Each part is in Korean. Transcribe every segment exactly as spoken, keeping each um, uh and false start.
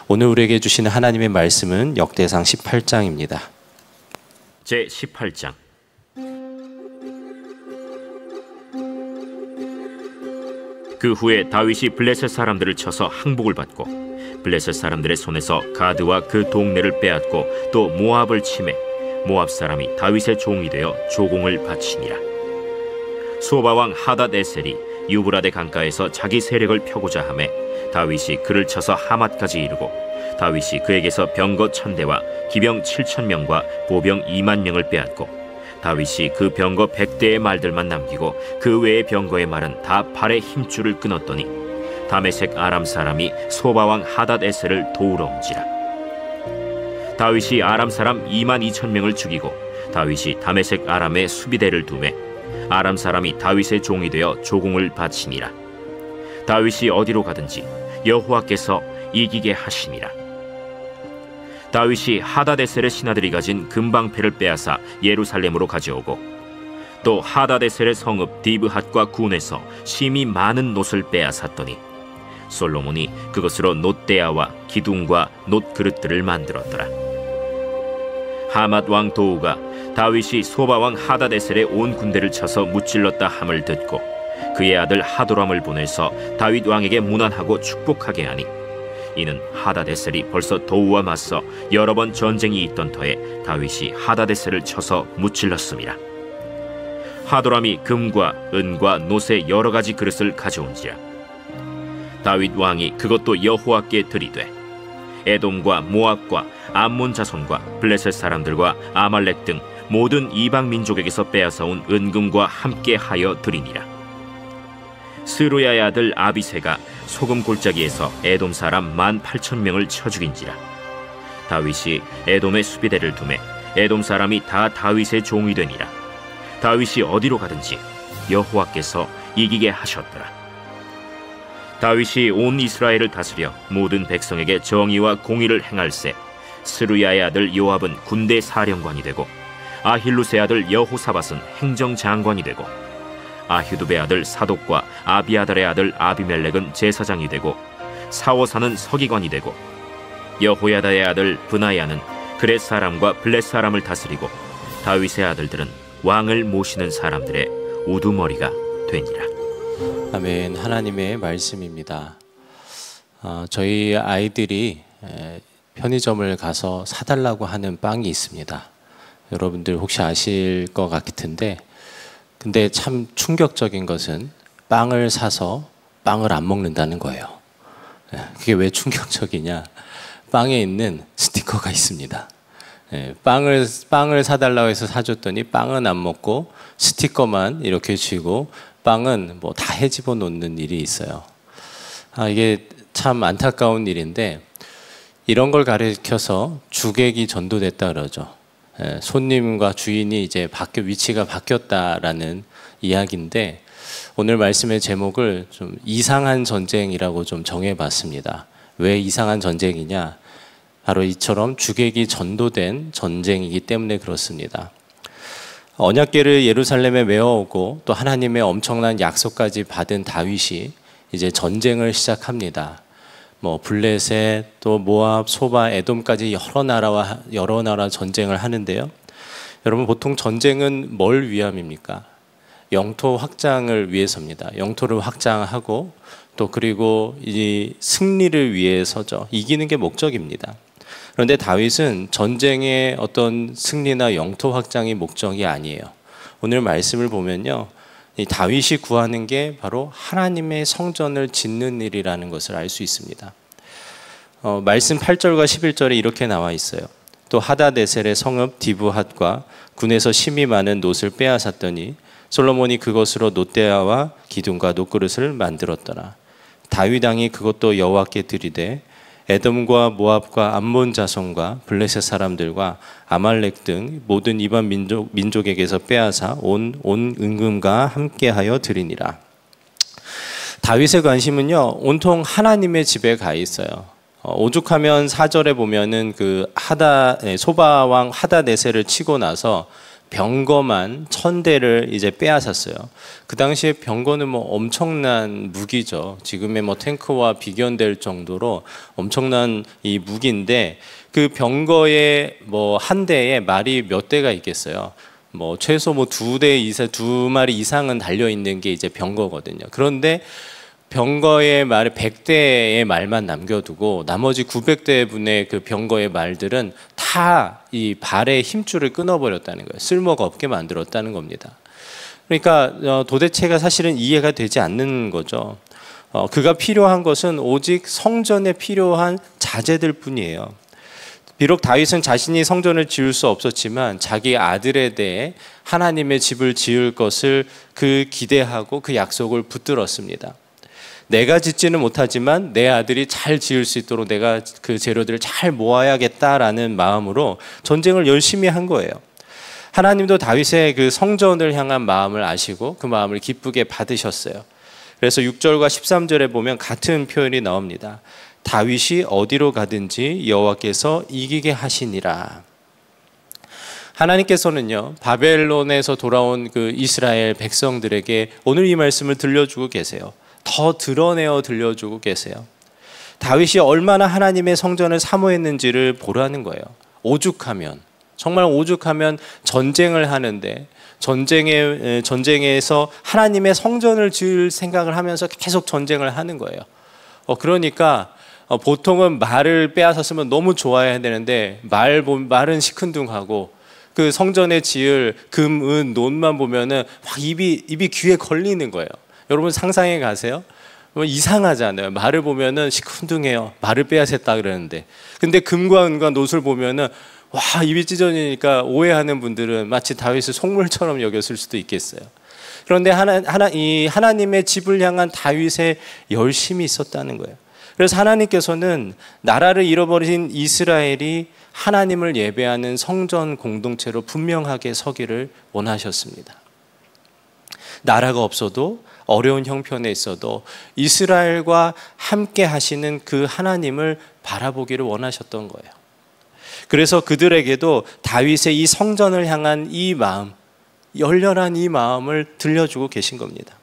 오늘 우리에게 주시는 하나님의 말씀은 역대상 십팔 장입니다. 제십팔 장. 그 후에 다윗이 블레셋 사람들을 쳐서 항복을 받고 블레셋 사람들의 손에서 가드와 그 동네를 빼앗고 또 모압을 치매 모압 사람이 다윗의 종이 되어 조공을 바치니라. 소바 왕 하닷에셀이 유브라데 강가에서 자기 세력을 펴고자 하매 다윗이 그를 쳐서 하맛까지 이르고 다윗이 그에게서 병거 천 대와 기병 칠천 명과 보병 이만 명을 빼앗고 다윗이 그 병거 백 대의 말들만 남기고 그 외의 병거의 말은 다 팔의 힘줄을 끊었더니 다메섹 아람 사람이 소바 왕 하닷에셀을 도우러 온지라. 다윗이 아람 사람 이만 이천 명을 죽이고 다윗이 다메섹 아람에 수비대를 두매 아람 사람이 다윗의 종이 되어 조공을 바치니라. 다윗이 어디로 가든지 여호와께서 이기게 하시니라. 다윗이 하닷에셀의 신하들이 가진 금방패를 빼앗아 예루살렘으로 가져오고 또 하닷에셀의 성읍 디브핫과 군에서 심히 많은 놋을 빼앗았더니 솔로몬이 그것으로 놋대야와 기둥과 놋 그릇들을 만들었더라. 하맛 왕 도우가 다윗이 소바 왕 하닷에셀의 온 군대를 쳐서 무찔렀다 함을 듣고 그의 아들 하도람을 보내서 다윗 왕에게 문안하고 축복하게 하니 이는 하닷에셀이 벌써 도우와 맞서 여러 번 전쟁이 있던 터에 다윗이 하닷에셀을 쳐서 무찔렀음이라. 하도람이 금과 은과 놋의 여러 가지 그릇을 가져온지라. 다윗 왕이 그것도 여호와께 드리되 에돔과 모압과 암몬 자손과 블레셋 사람들과 아말렉 등 모든 이방 민족에게서 빼앗아온 은금과 함께 하여 드리니라. 스루야의 아들 아비새가 소금 골짜기에서 에돔 사람 만 팔천 명을 쳐 죽인지라. 다윗이 에돔의 수비대를 두매 에돔 사람이 다 다윗의 종이 되니라. 다윗이 어디로 가든지 여호와께서 이기게 하셨더라. 다윗이 온 이스라엘을 다스려 모든 백성에게 정의와 공의를 행할세 스루야의 아들 요압은 군대 사령관이 되고 아힐루스의 아들 여호사밧은 행정장관이 되고 아휴두베의 아들 사독과 아비아달의 아들 아비멜렉은 제사장이 되고 사오사는 서기관이 되고 여호야다의 아들 브나야는 그렛 사람과 블렛 사람을 다스리고 다윗의 아들들은 왕을 모시는 사람들의 우두머리가 되니라. 아멘. 하나님의 말씀입니다. 어, 저희 아이들이 편의점을 가서 사달라고 하는 빵이 있습니다. 여러분들 혹시 아실 것 같은데 근데 참 충격적인 것은 빵을 사서 빵을 안 먹는다는 거예요. 그게 왜 충격적이냐? 빵에 있는 스티커가 있습니다. 빵을, 빵을 사달라고 해서 사줬더니 빵은 안 먹고 스티커만 이렇게 쥐고 빵은 뭐 다 헤집어 놓는 일이 있어요. 아, 이게 참 안타까운 일인데 이런 걸 가리켜서 주객이 전도됐다 그러죠. 예, 손님과 주인이 이제 바뀌어 위치가 바뀌었다라는 이야기인데 오늘 말씀의 제목을 좀 이상한 전쟁이라고 좀 정해봤습니다. 왜 이상한 전쟁이냐? 바로 이처럼 주객이 전도된 전쟁이기 때문에 그렇습니다. 언약궤를 예루살렘에 메어오고 또 하나님의 엄청난 약속까지 받은 다윗이 이제 전쟁을 시작합니다. 뭐 블레셋, 또 모압, 소바, 에돔까지 여러 나라와 여러 나라 전쟁을 하는데요. 여러분 보통 전쟁은 뭘 위함입니까? 영토 확장을 위해서입니다. 영토를 확장하고 또 그리고 이 승리를 위해서죠. 이기는 게 목적입니다. 그런데 다윗은 전쟁의 어떤 승리나 영토 확장이 목적이 아니에요. 오늘 말씀을 보면요. 이 다윗이 구하는 게 바로 하나님의 성전을 짓는 일이라는 것을 알 수 있습니다. 어, 말씀 팔 절과 십일 절에 이렇게 나와 있어요. 또 하닷에셀의 성읍 디브핫과 군에서 심히 많은 놋을 빼앗았더니 솔로몬이 그것으로 놋대야와 기둥과 놋그릇을 만들었더라. 다윗 왕이 그것도 여호와께 드리되 에돔과 모압과 암몬 자손과 블레셋 사람들과 아말렉 등 모든 이방 민족, 민족에게서 빼앗아 온, 온 은금과 함께하여 드리니라. 다윗의 관심은요 온통 하나님의 집에 가 있어요. 어, 오죽하면 사 절에 보면은 그 하다 소바 왕 하닷에셀을 치고 나서 병거만 천 대를 이제 빼앗았어요. 그 당시에 병거는 뭐 엄청난 무기죠. 지금의 뭐 탱크와 비견될 정도로 엄청난 이 무기인데 그 병거의 뭐 한 대에 말이 몇 대가 있겠어요. 뭐 최소 뭐 두 대 이상, 두 마리 이상은 달려 있는 게 이제 병거거든요. 그런데 병거의 말 백 대의 말만 남겨두고 나머지 구백 대분의 그 병거의 말들은 다 이 발의 힘줄을 끊어버렸다는 거예요. 쓸모가 없게 만들었다는 겁니다. 그러니까 도대체가 사실은 이해가 되지 않는 거죠. 어, 그가 필요한 것은 오직 성전에 필요한 자재들 뿐이에요. 비록 다윗은 자신이 성전을 지을 수 없었지만 자기 아들에 대해 하나님의 집을 지을 것을 그 기대하고 그 약속을 붙들었습니다. 내가 짓지는 못하지만 내 아들이 잘 지을 수 있도록 내가 그 재료들을 잘 모아야겠다라는 마음으로 전쟁을 열심히 한 거예요. 하나님도 다윗의 그 성전을 향한 마음을 아시고 그 마음을 기쁘게 받으셨어요. 그래서 육 절과 십삼 절에 보면 같은 표현이 나옵니다. 다윗이 어디로 가든지 여호와께서 이기게 하시니라. 하나님께서는요, 바벨론에서 돌아온 그 이스라엘 백성들에게 오늘 이 말씀을 들려주고 계세요. 더 드러내어 들려주고 계세요. 다윗이 얼마나 하나님의 성전을 사모했는지를 보라는 거예요. 오죽하면, 정말 오죽하면 전쟁을 하는데 전쟁에, 전쟁에서 하나님의 성전을 지을 생각을 하면서 계속 전쟁을 하는 거예요. 어, 그러니까 어, 보통은 말을 빼앗았으면 너무 좋아해야 되는데 말, 말은 시큰둥하고 그 성전에 지을 금, 은, 논만 보면은 막 입이, 입이 귀에 걸리는 거예요. 여러분 상상해 가세요. 이상하잖아요. 말을 보면은 시큰둥해요. 말을 빼앗았다 그러는데. 근데 금과 은과 놋을 보면은 와, 입이 찢어지니까 오해하는 분들은 마치 다윗을 속물처럼 여겼을 수도 있겠어요. 그런데 하나, 하나, 이 하나님의 집을 향한 다윗의 열심이 있었다는 거예요. 그래서 하나님께서는 나라를 잃어버린 이스라엘이 하나님을 예배하는 성전 공동체로 분명하게 서기를 원하셨습니다. 나라가 없어도 어려운 형편에 있어도 이스라엘과 함께 하시는 그 하나님을 바라보기를 원하셨던 거예요. 그래서 그들에게도 다윗의 이 성전을 향한 이 마음, 열렬한 이 마음을 들려주고 계신 겁니다.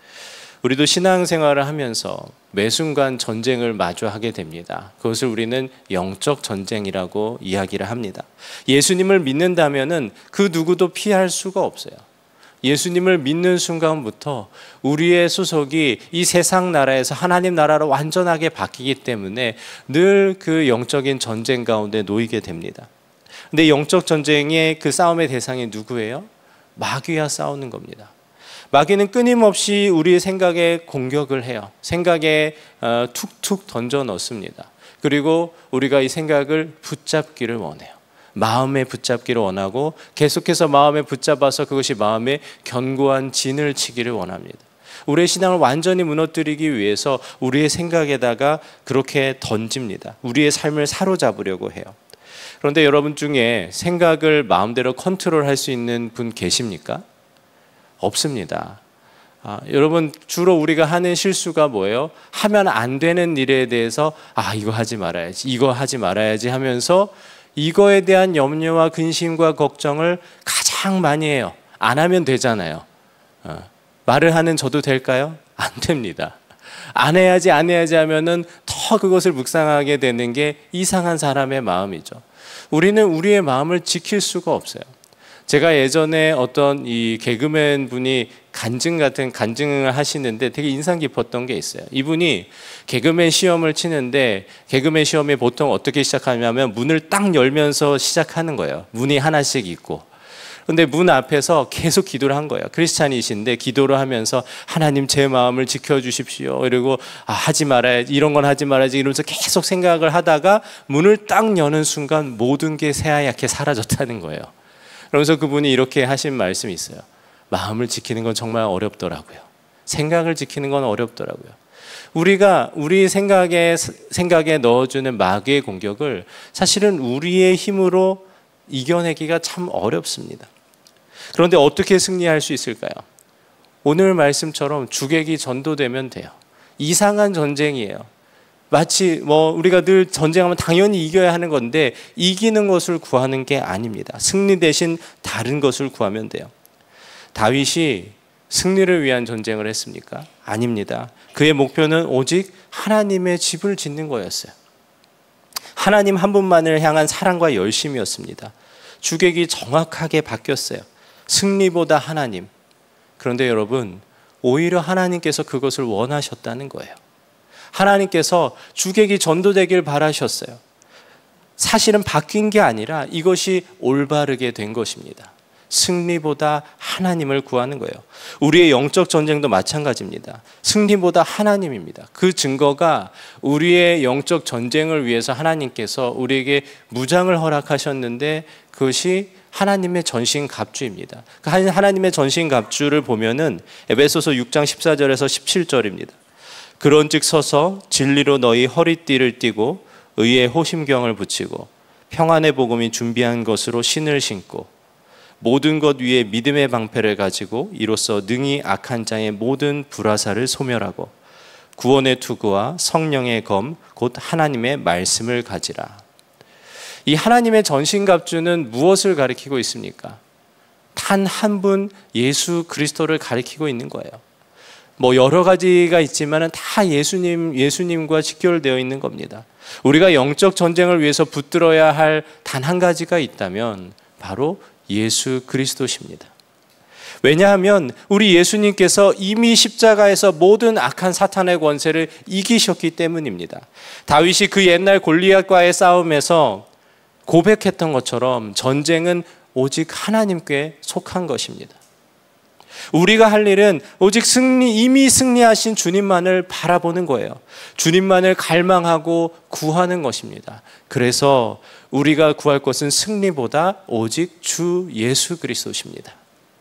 우리도 신앙생활을 하면서 매 순간 전쟁을 마주하게 됩니다. 그것을 우리는 영적 전쟁이라고 이야기를 합니다. 예수님을 믿는다면은 그 누구도 피할 수가 없어요. 예수님을 믿는 순간부터 우리의 소속이 이 세상 나라에서 하나님 나라로 완전하게 바뀌기 때문에 늘 그 영적인 전쟁 가운데 놓이게 됩니다. 근데 영적 전쟁의 그 싸움의 대상이 누구예요? 마귀와 싸우는 겁니다. 마귀는 끊임없이 우리의 생각에 공격을 해요. 생각에 툭툭 던져 넣습니다. 그리고 우리가 이 생각을 붙잡기를 원해요. 마음에 붙잡기를 원하고 계속해서 마음에 붙잡아서 그것이 마음에 견고한 진을 치기를 원합니다. 우리의 신앙을 완전히 무너뜨리기 위해서 우리의 생각에다가 그렇게 던집니다. 우리의 삶을 사로잡으려고 해요. 그런데 여러분 중에 생각을 마음대로 컨트롤할 수 있는 분 계십니까? 없습니다. 아, 여러분 주로 우리가 하는 실수가 뭐예요? 하면 안 되는 일에 대해서 아 이거 하지 말아야지 이거 하지 말아야지 하면서 이거에 대한 염려와 근심과 걱정을 가장 많이 해요. 안 하면 되잖아요. 어, 말을 하는 저도 될까요? 안 됩니다. 안 해야지 안 해야지 하면은 더 그것을 묵상하게 되는 게 이상한 사람의 마음이죠. 우리는 우리의 마음을 지킬 수가 없어요. 제가 예전에 어떤 이 개그맨 분이 간증 같은 간증을 하시는데 되게 인상 깊었던 게 있어요. 이분이 개그맨 시험을 치는데 개그맨 시험이 보통 어떻게 시작하냐면 문을 딱 열면서 시작하는 거예요. 문이 하나씩 있고. 그런데 문 앞에서 계속 기도를 한 거예요. 크리스찬이신데 기도를 하면서 하나님 제 마음을 지켜주십시오. 그리고 아, 하지 말아야지 이런 건 하지 말아야지 이러면서 계속 생각을 하다가 문을 딱 여는 순간 모든 게 새하얗게 사라졌다는 거예요. 그러면서 그분이 이렇게 하신 말씀이 있어요. 마음을 지키는 건 정말 어렵더라고요. 생각을 지키는 건 어렵더라고요. 우리가 우리 생각에 생각에 넣어주는 마귀의 공격을 사실은 우리의 힘으로 이겨내기가 참 어렵습니다. 그런데 어떻게 승리할 수 있을까요? 오늘 말씀처럼 주객이 전도되면 돼요. 이상한 전쟁이에요. 마치 뭐 우리가 늘 전쟁하면 당연히 이겨야 하는 건데 이기는 것을 구하는 게 아닙니다. 승리 대신 다른 것을 구하면 돼요. 다윗이 승리를 위한 전쟁을 했습니까? 아닙니다. 그의 목표는 오직 하나님의 집을 짓는 거였어요. 하나님 한 분만을 향한 사랑과 열심이었습니다. 주객이 정확하게 바뀌었어요. 승리보다 하나님. 그런데 여러분, 오히려 하나님께서 그것을 원하셨다는 거예요. 하나님께서 주객이 전도되길 바라셨어요. 사실은 바뀐 게 아니라 이것이 올바르게 된 것입니다. 승리보다 하나님을 구하는 거예요. 우리의 영적 전쟁도 마찬가지입니다. 승리보다 하나님입니다. 그 증거가 우리의 영적 전쟁을 위해서 하나님께서 우리에게 무장을 허락하셨는데 그것이 하나님의 전신갑주입니다. 하나님의 전신갑주를 보면은 에베소서 육 장 십사 절에서 십칠 절입니다. 그런즉 서서 진리로 너희 허리띠를 띠고 의의 호심경을 붙이고 평안의 복음이 준비한 것으로 신을 신고 모든 것 위에 믿음의 방패를 가지고 이로써 능히 악한 자의 모든 불화살을 소멸하고 구원의 투구와 성령의 검 곧 하나님의 말씀을 가지라. 이 하나님의 전신갑주는 무엇을 가리키고 있습니까? 단 한 분 예수 그리스도를 가리키고 있는 거예요. 뭐 여러 가지가 있지만은 다 예수님, 예수님과 직결되어 있는 겁니다. 우리가 영적 전쟁을 위해서 붙들어야 할 단 한 가지가 있다면 바로 예수 그리스도십니다. 왜냐하면 우리 예수님께서 이미 십자가에서 모든 악한 사탄의 권세를 이기셨기 때문입니다. 다윗이 그 옛날 골리앗과의 싸움에서 고백했던 것처럼 전쟁은 오직 하나님께 속한 것입니다. 우리가 할 일은 오직 승리, 이미 승리하신 주님만을 바라보는 거예요. 주님만을 갈망하고 구하는 것입니다. 그래서 우리가 구할 것은 승리보다 오직 주 예수 그리스도십니다.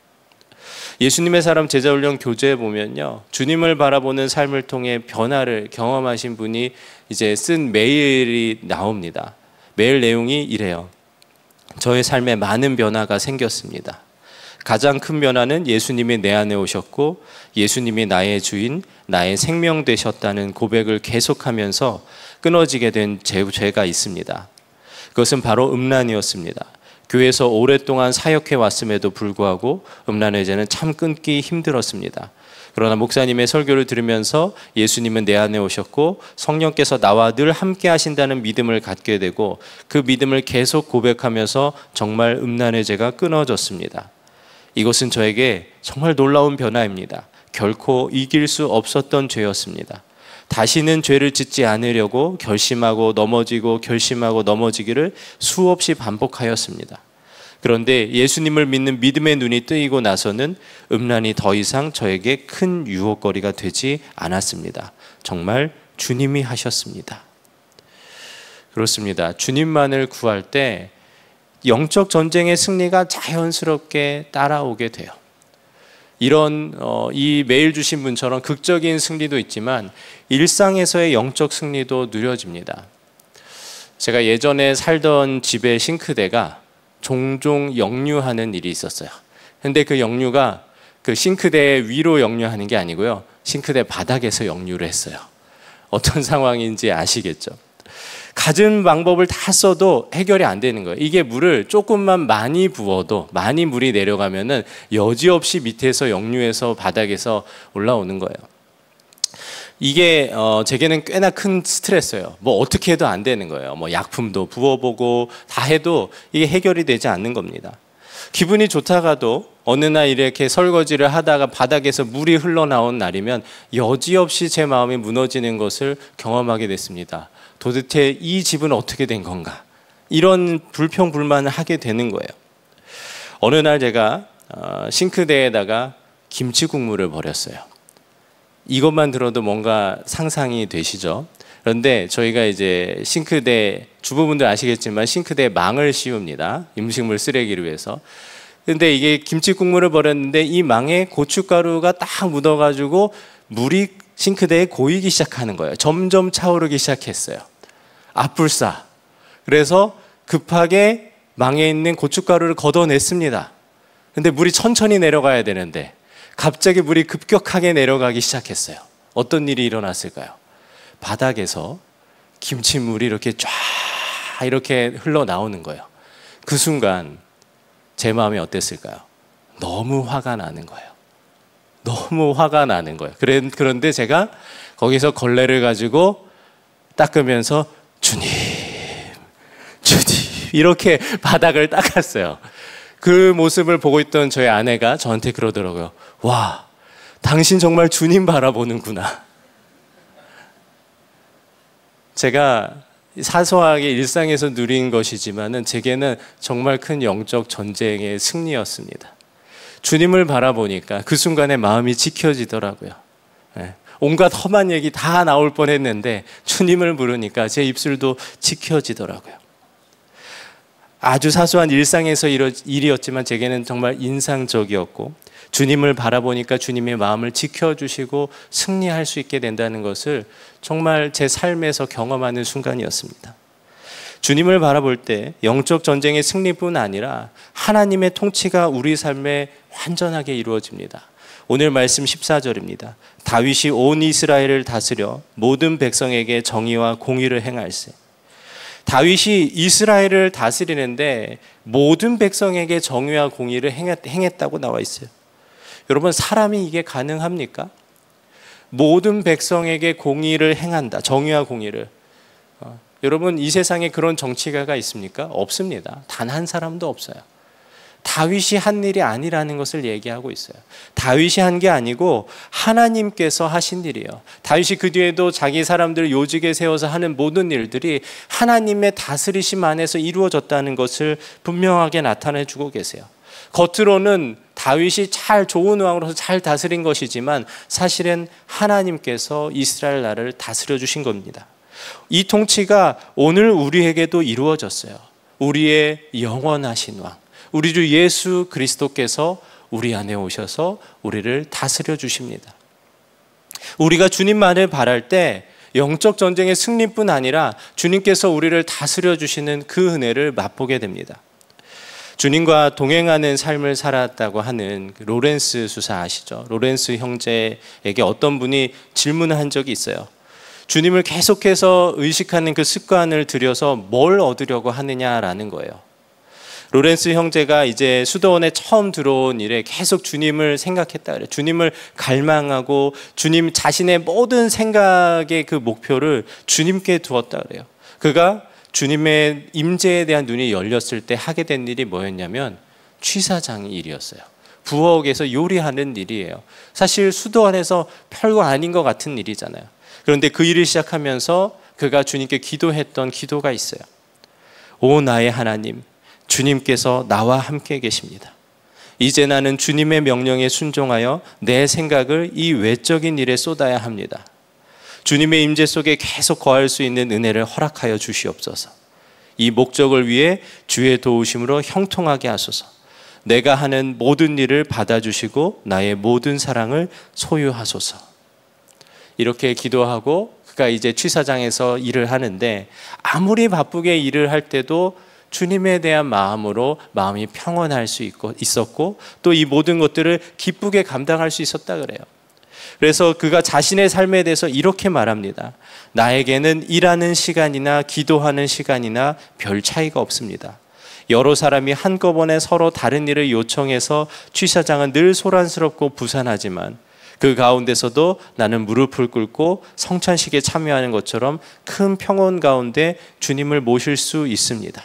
예수님의 사람 제자훈련 교재에 보면요, 주님을 바라보는 삶을 통해 변화를 경험하신 분이 이제 쓴 메일이 나옵니다. 메일 내용이 이래요. 저의 삶에 많은 변화가 생겼습니다. 가장 큰 변화는 예수님이 내 안에 오셨고 예수님이 나의 주인, 나의 생명 되셨다는 고백을 계속하면서 끊어지게 된 제 죄가 있습니다. 그것은 바로 음란이었습니다. 교회에서 오랫동안 사역해 왔음에도 불구하고 음란의 죄는 참 끊기 힘들었습니다. 그러나 목사님의 설교를 들으면서 예수님은 내 안에 오셨고 성령께서 나와 늘 함께 하신다는 믿음을 갖게 되고 그 믿음을 계속 고백하면서 정말 음란의 죄가 끊어졌습니다. 이것은 저에게 정말 놀라운 변화입니다. 결코 이길 수 없었던 죄였습니다. 다시는 죄를 짓지 않으려고 결심하고 넘어지고 결심하고 넘어지기를 수없이 반복하였습니다. 그런데 예수님을 믿는 믿음의 눈이 뜨이고 나서는 음란이 더 이상 저에게 큰 유혹거리가 되지 않았습니다. 정말 주님이 하셨습니다. 그렇습니다. 주님만을 구할 때 영적 전쟁의 승리가 자연스럽게 따라오게 돼요. 이런 어, 이 메일 주신 분처럼 극적인 승리도 있지만 일상에서의 영적 승리도 누려집니다. 제가 예전에 살던 집의 싱크대가 종종 역류하는 일이 있었어요. 근데 그 역류가 그 싱크대 위로 역류하는 게 아니고요, 싱크대 바닥에서 역류를 했어요. 어떤 상황인지 아시겠죠? 갖은 방법을 다 써도 해결이 안 되는 거예요. 이게 물을 조금만 많이 부어도 많이 물이 내려가면은 여지없이 밑에서 역류해서 바닥에서 올라오는 거예요. 이게 어 제게는 꽤나 큰 스트레스예요. 뭐 어떻게 해도 안 되는 거예요. 뭐 약품도 부어보고 다 해도 이게 해결이 되지 않는 겁니다. 기분이 좋다가도 어느 날 이렇게 설거지를 하다가 바닥에서 물이 흘러나온 날이면 여지없이 제 마음이 무너지는 것을 경험하게 됐습니다. 도대체 이 집은 어떻게 된 건가? 이런 불평불만을 하게 되는 거예요. 어느 날 제가 싱크대에다가 김치 국물을 버렸어요. 이것만 들어도 뭔가 상상이 되시죠? 그런데 저희가 이제 싱크대, 주부분들 아시겠지만 싱크대에 망을 씌웁니다. 음식물 쓰레기를 위해서. 근데 이게 김치 국물을 버렸는데 이 망에 고춧가루가 딱 묻어가지고 물이 싱크대에 고이기 시작하는 거예요. 점점 차오르기 시작했어요. 아뿔싸. 그래서 급하게 망에 있는 고춧가루를 걷어냈습니다. 근데 물이 천천히 내려가야 되는데 갑자기 물이 급격하게 내려가기 시작했어요. 어떤 일이 일어났을까요? 바닥에서 김치물이 이렇게 쫙 이렇게 흘러나오는 거예요. 그 순간 제 마음이 어땠을까요? 너무 화가 나는 거예요. 너무 화가 나는 거예요. 그런데 제가 거기서 걸레를 가지고 닦으면서 주님, 주님 이렇게 바닥을 닦았어요. 그 모습을 보고 있던 저희 아내가 저한테 그러더라고요. 와, 당신 정말 주님 바라보는구나. 제가 사소하게 일상에서 누린 것이지만은 제게는 정말 큰 영적 전쟁의 승리였습니다. 주님을 바라보니까 그 순간에 마음이 지켜지더라고요. 네. 온갖 험한 얘기 다 나올 뻔했는데 주님을 부르니까 제 입술도 지켜지더라고요. 아주 사소한 일상에서 일이었지만 제게는 정말 인상적이었고, 주님을 바라보니까 주님의 마음을 지켜주시고 승리할 수 있게 된다는 것을 정말 제 삶에서 경험하는 순간이었습니다. 주님을 바라볼 때 영적 전쟁의 승리뿐 아니라 하나님의 통치가 우리 삶에 완전하게 이루어집니다. 오늘 말씀 십사 절입니다. 다윗이 온 이스라엘을 다스려 모든 백성에게 정의와 공의를 행할세. 다윗이 이스라엘을 다스리는데 모든 백성에게 정의와 공의를 행했다고 나와 있어요. 여러분, 사람이 이게 가능합니까? 모든 백성에게 공의를 행한다. 정의와 공의를. 어, 여러분, 이 세상에 그런 정치가가 있습니까? 없습니다. 단 한 사람도 없어요. 다윗이 한 일이 아니라는 것을 얘기하고 있어요. 다윗이 한 게 아니고 하나님께서 하신 일이에요. 다윗이 그 뒤에도 자기 사람들을 요직에 세워서 하는 모든 일들이 하나님의 다스리심 안에서 이루어졌다는 것을 분명하게 나타내 주고 계세요. 겉으로는 다윗이 잘 좋은 왕으로서 잘 다스린 것이지만 사실은 하나님께서 이스라엘 나라를 다스려 주신 겁니다. 이 통치가 오늘 우리에게도 이루어졌어요. 우리의 영원하신 왕, 우리 주 예수 그리스도께서 우리 안에 오셔서 우리를 다스려 주십니다. 우리가 주님만을 바랄 때 영적 전쟁의 승리뿐 아니라 주님께서 우리를 다스려 주시는 그 은혜를 맛보게 됩니다. 주님과 동행하는 삶을 살았다고 하는 로렌스 수사 아시죠? 로렌스 형제에게 어떤 분이 질문을 한 적이 있어요. 주님을 계속해서 의식하는 그 습관을 들여서 뭘 얻으려고 하느냐라는 거예요. 로렌스 형제가 이제 수도원에 처음 들어온 이래 계속 주님을 생각했다 그래요. 주님을 갈망하고 주님 자신의 모든 생각의 그 목표를 주님께 두었다 그래요. 그가 주님의 임재에 대한 눈이 열렸을 때 하게 된 일이 뭐였냐면 취사장 일이었어요. 부엌에서 요리하는 일이에요. 사실 수도원에서 별거 아닌 것 같은 일이잖아요. 그런데 그 일을 시작하면서 그가 주님께 기도했던 기도가 있어요. 오 나의 하나님, 주님께서 나와 함께 계십니다. 이제 나는 주님의 명령에 순종하여 내 생각을 이 외적인 일에 쏟아야 합니다. 주님의 임재 속에 계속 거할 수 있는 은혜를 허락하여 주시옵소서. 이 목적을 위해 주의 도우심으로 형통하게 하소서. 내가 하는 모든 일을 받아주시고 나의 모든 사랑을 소유하소서. 이렇게 기도하고 그가 이제 취사장에서 일을 하는데 아무리 바쁘게 일을 할 때도 주님에 대한 마음으로 마음이 평온할 수 있고, 있었고 또 이 모든 것들을 기쁘게 감당할 수 있었다 그래요. 그래서 그가 자신의 삶에 대해서 이렇게 말합니다. 나에게는 일하는 시간이나 기도하는 시간이나 별 차이가 없습니다. 여러 사람이 한꺼번에 서로 다른 일을 요청해서 취사장은 늘 소란스럽고 부산하지만 그 가운데서도 나는 무릎을 꿇고 성찬식에 참여하는 것처럼 큰 평온 가운데 주님을 모실 수 있습니다.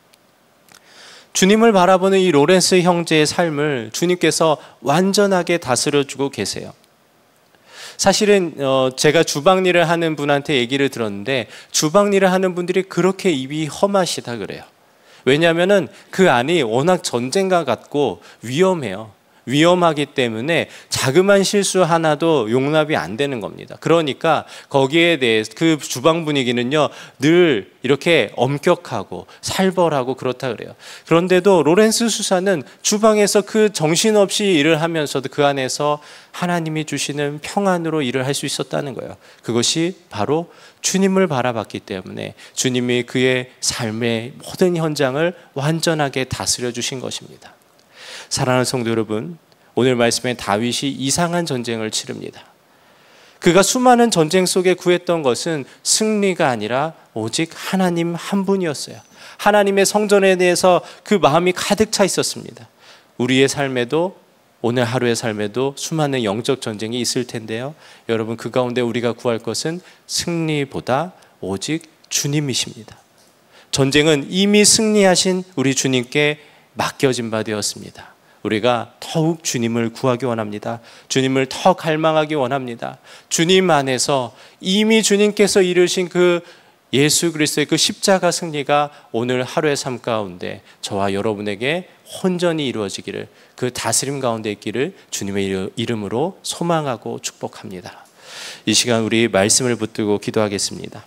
주님을 바라보는 이 로렌스 형제의 삶을 주님께서 완전하게 다스려주고 계세요. 사실은 제가 주방 일을 하는 분한테 얘기를 들었는데 주방 일을 하는 분들이 그렇게 입이 험하시다 그래요. 왜냐하면 그 안이 워낙 전쟁과 같고 위험해요. 위험하기 때문에 자그마한 실수 하나도 용납이 안 되는 겁니다. 그러니까 거기에 대해서 그 주방 분위기는요 늘 이렇게 엄격하고 살벌하고 그렇다 그래요. 그런데도 로렌스 수사는 주방에서 그 정신없이 일을 하면서도 그 안에서 하나님이 주시는 평안으로 일을 할 수 있었다는 거예요. 그것이 바로 주님을 바라봤기 때문에 주님이 그의 삶의 모든 현장을 완전하게 다스려 주신 것입니다. 사랑하는 성도 여러분, 오늘 말씀에 다윗이 이상한 전쟁을 치릅니다. 그가 수많은 전쟁 속에 구했던 것은 승리가 아니라 오직 하나님 한 분이었어요. 하나님의 성전에 대해서 그 마음이 가득 차 있었습니다. 우리의 삶에도, 오늘 하루의 삶에도 수많은 영적 전쟁이 있을 텐데요, 여러분, 그 가운데 우리가 구할 것은 승리보다 오직 주님이십니다. 전쟁은 이미 승리하신 우리 주님께 맡겨진 바 되었습니다. 우리가 더욱 주님을 구하기 원합니다. 주님을 더 갈망하기 원합니다. 주님 안에서 이미 주님께서 이루신 그 예수 그리스도의 그 십자가 승리가 오늘 하루의 삶 가운데 저와 여러분에게 혼전히 이루어지기를, 그 다스림 가운데 있기를 주님의 이름으로 소망하고 축복합니다. 이 시간 우리 말씀을 붙들고 기도하겠습니다.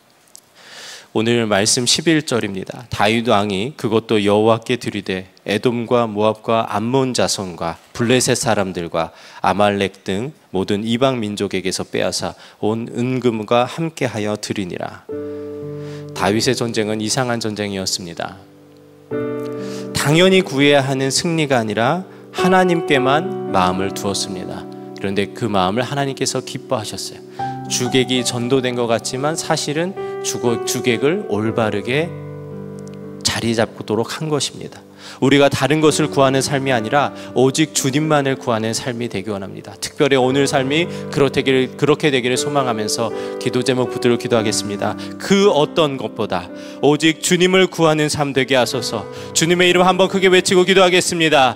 오늘 말씀 십일 절입니다. 다윗 왕이 그것도 여호와께 드리되 에돔과 모압과 암몬 자손과 블레셋 사람들과 아말렉 등 모든 이방 민족에게서 빼앗아 온 은금과 함께하여 드리니라. 다윗의 전쟁은 이상한 전쟁이었습니다. 당연히 구해야 하는 승리가 아니라 하나님께만 마음을 두었습니다. 그런데 그 마음을 하나님께서 기뻐하셨어요. 주객이 전도된 것 같지만 사실은 주객을 올바르게 자리 잡도록 한 것입니다. 우리가 다른 것을 구하는 삶이 아니라 오직 주님만을 구하는 삶이 되기 원합니다. 특별히 오늘 삶이 그렇게 되기를, 그렇게 되기를 소망하면서 기도 제목 붙들고 기도하겠습니다. 그 어떤 것보다 오직 주님을 구하는 삶 되게 하소서. 주님의 이름 한번 크게 외치고 기도하겠습니다.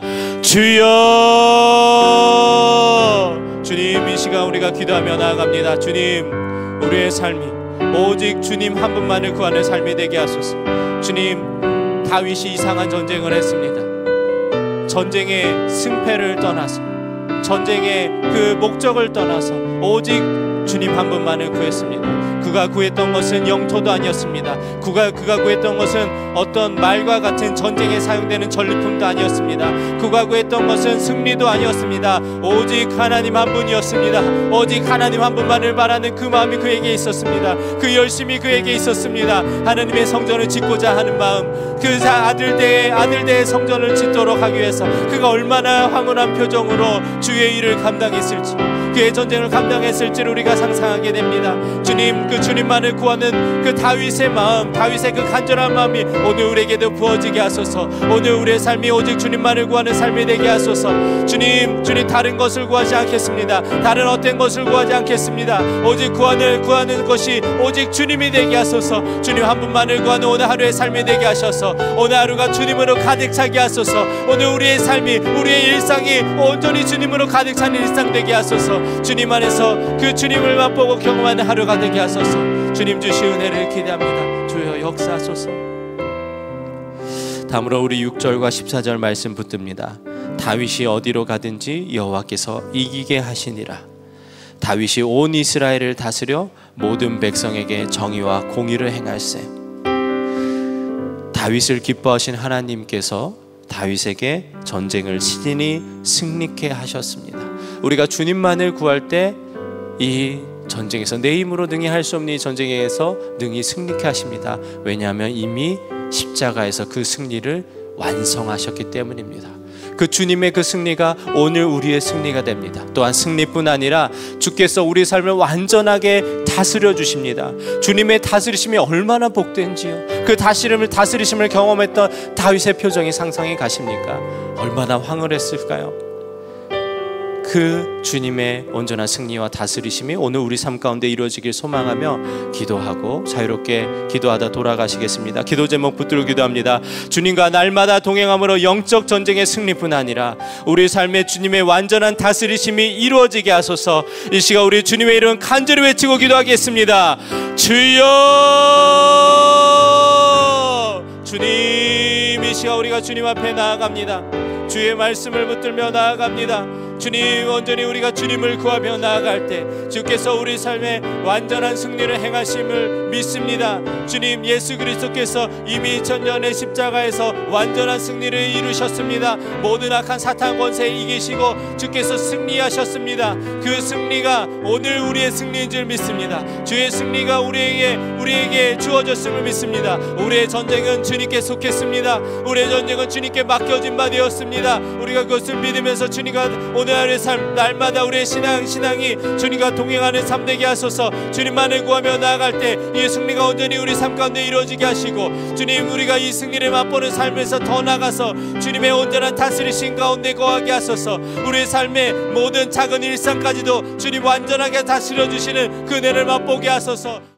주여! 주님, 이 시간 우리가 기도하며 나아갑니다. 주님, 우리의 삶이 오직 주님 한 분만을 구하는 삶이 되게 하소서. 주님, 다윗이 이상한 전쟁을 했습니다. 전쟁의 승패를 떠나서, 전쟁의 그 목적을 떠나서 오직 주님 한 분만을 구했습니다. 그가 구했던 것은 영토도 아니었습니다. 그가, 그가 구했던 것은 어떤 말과 같은 전쟁에 사용되는 전리품도 아니었습니다. 그가 구했던 것은 승리도 아니었습니다. 오직 하나님 한 분이었습니다. 오직 하나님 한 분만을 바라는 그 마음이 그에게 있었습니다. 그 열심이 그에게 있었습니다. 하나님의 성전을 짓고자 하는 마음, 그 아들대의 아들대의 성전을 짓도록 하기 위해서 그가 얼마나 황홀한 표정으로 주의 일을 감당했을지, 그의 전쟁을 감당했을지를 우리가 상상하게 됩니다. 주님, 그 주님만을 구하는 그 다윗의 마음, 다윗의 그 간절한 마음이 오늘 우리에게도 부어지게 하소서. 오늘 우리의 삶이 오직 주님만을 구하는 삶이 되게 하소서. 주님, 주님 다른 것을 구하지 않겠습니다. 다른 어떤 것을 구하지 않겠습니다. 오직 구하는, 구하는 것이 오직 주님이 되게 하소서. 주님 한 분만을 구하는 오늘 하루의 삶이 되게 하셔서 오늘 하루가 주님으로 가득 차게 하소서. 오늘 우리의 삶이, 우리의 일상이 온전히 주님으로 가득 찬 일상 되게 하소서. 주님 안에서 그 주님을 맛보고 경험하는 하루가 되게 하소서. 주님 주시 은혜를 기대합니다. 주여 역사하소서. 다음으로 우리 육 절과 십사 절 말씀 붙듭니다. 다윗이 어디로 가든지 여호와께서 이기게 하시니라. 다윗이 온 이스라엘을 다스려 모든 백성에게 정의와 공의를 행할세. 다윗을 기뻐하신 하나님께서 다윗에게 전쟁을 신인이 승리케 하셨습니다. 우리가 주님만을 구할 때 이 전쟁에서, 내 힘으로 능히 할 수 없는 이 전쟁에서 능히 승리케 하십니다. 왜냐하면 이미 십자가에서 그 승리를 완성하셨기 때문입니다. 그 주님의 그 승리가 오늘 우리의 승리가 됩니다. 또한 승리뿐 아니라 주께서 우리 삶을 완전하게 다스려 주십니다. 주님의 다스리심이 얼마나 복된지요. 그 다스림을, 다스리심을 경험했던 다윗의 표정이 상상이 가십니까? 얼마나 황홀했을까요? 그 주님의 온전한 승리와 다스리심이 오늘 우리 삶 가운데 이루어지길 소망하며 기도하고 자유롭게 기도하다 돌아가시겠습니다. 기도 제목 붙들고 기도합니다. 주님과 날마다 동행함으로 영적 전쟁의 승리뿐 아니라 우리 삶의 주님의 완전한 다스리심이 이루어지게 하소서. 이 시간 우리 주님의 이름 간절히 외치고 기도하겠습니다. 주여! 주님, 이 시간 우리가 주님 앞에 나아갑니다. 주의 말씀을 붙들며 나아갑니다. 주님, 온전히 우리가 주님을 구하며 나아갈 때 주께서 우리 삶에 완전한 승리를 행하심을 믿습니다. 주님, 예수 그리스도께서 이미 이천 년의 십자가에서 완전한 승리를 이루셨습니다. 모든 악한 사탄 권세에 이기시고 주께서 승리하셨습니다. 그 승리가 오늘 우리의 승리인 줄 믿습니다. 주의 승리가 우리에게 우리에게 주어졌음을 믿습니다. 우리의 전쟁은 주님께 속했습니다. 우리의 전쟁은 주님께 맡겨진 바 되었습니다. 우리가 그것을 믿으면서 주님과 오늘 오늘 하루의 삶 날마다 우리의 신앙 신앙이 주님과 동행하는 삶 되게 하소서. 주님만을 구하며 나아갈 때 이 승리가 온전히 우리 삶 가운데 이루어지게 하시고, 주님 우리가 이 승리를 맛보는 삶에서 더 나가서 주님의 온전한 다스리심 가운데 거하게 하소서. 우리의 삶의 모든 작은 일상까지도 주님 완전하게 다스려 주시는 그 은혜를 맛보게 하소서.